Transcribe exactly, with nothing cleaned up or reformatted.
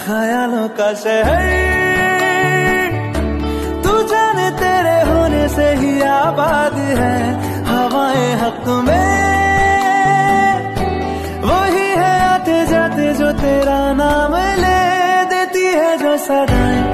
ख्यालों का शहर, तू जाने तेरे होने से ही आबाद है। हवाएं हक में वही है आते जाते जो तेरा नाम ले देती है जो सदाएं।